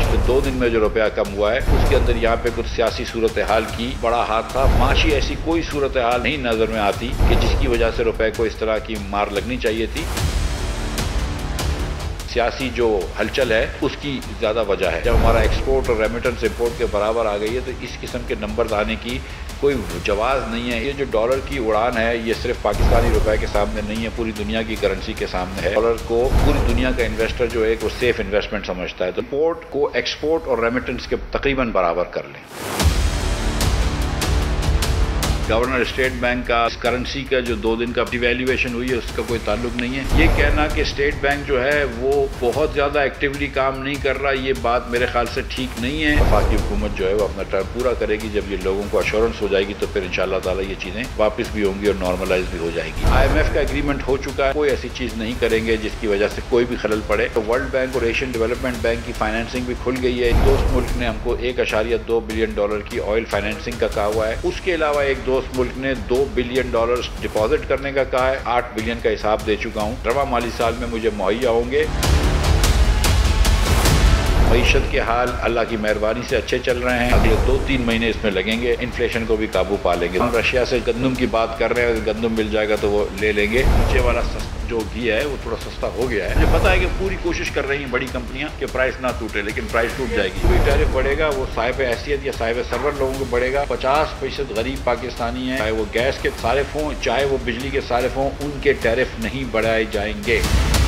जो 2 दिन में जो रुपया कम हुआ है उसके अंदर यहाँ पे कुछ सियासी सूरत हाल की बड़ा हाथ था। माशी ऐसी कोई सूरत हाल नहीं नजर में आती कि जिसकी वजह से रुपए को इस तरह की मार लगनी चाहिए थी। सियासी जो हलचल है उसकी ज्यादा वजह है। जब हमारा एक्सपोर्ट और रेमिटेंस इंपोर्ट के बराबर आ गई है तो इस किस्म के नंबर आने की कोई जवाज नहीं है। ये जो डॉलर की उड़ान है ये सिर्फ पाकिस्तानी रुपए के सामने नहीं है, पूरी दुनिया की करेंसी के सामने है। डॉलर को पूरी दुनिया का इन्वेस्टर जो है वो सेफ इन्वेस्टमेंट समझता है। तो इंपोर्ट को एक्सपोर्ट और रेमिटेंस के तकरीबन बराबर कर लें। गवर्नर स्टेट बैंक का करेंसी का जो 2 दिन का डिवैल्यूएशन हुई है उसका कोई ताल्लुक नहीं है। ये कहना कि स्टेट बैंक जो है वो बहुत ज्यादा एक्टिवली काम नहीं कर रहा, ये बात मेरे ख्याल से ठीक नहीं है। वफाकी हुकूमत जो है वो अपना टर्म पूरा करेगी। जब ये लोगों को अश्योरेंस हो जाएगी तो फिर इंशाअल्लाह ताला ये चीजें वापस भी होंगी और नॉर्मलाइज भी हो जाएगी। IMF का एग्रीमेंट हो चुका है, कोई ऐसी चीज नहीं करेंगे जिसकी वजह से कोई भी खलल पड़े। तो वर्ल्ड बैंक और एशियन डेवलपमेंट बैंक की फाइनेंसिंग भी खुल गई है। दोस्त मुल्क ने हमको $1.2 बिलियन की ऑयल फाइनेंसिंग का कहा हुआ है। उसके अलावा एक दोस्त मुल्क ने $2 बिलियन डिपॉजिट करने का कहा है। 8 बिलियन का हिसाब दे चुका हूं। रवा माली साल में मुझे मुहैया होंगे। मईशत के हाल अल्लाह की मेहरबानी से अच्छे चल रहे हैं। अगले 2-3 महीने इसमें लगेंगे, इन्फ्लेशन को भी काबू पा लेंगे। हम रशिया से गंदम की बात कर रहे हैं, अगर गंदम मिल जाएगा तो वो ले लेंगे। नीचे वाला जो घी है वो थोड़ा सस्ता हो गया है। मुझे पता है कि पूरी कोशिश कर रही हैं बड़ी कंपनियां कि प्राइस ना टूटे, लेकिन प्राइस टूट जाएगी। कोई टैरिफ बढ़ेगा वो साहिब हैसियत या साहिब सर्वर लोगों को बढ़ेगा। 50% गरीब पाकिस्तानी है, चाहे वो गैस के सारिफ हों चाहे वो बिजली के सारिफ हों, उनके टैरिफ नहीं बढ़ाए जाएंगे।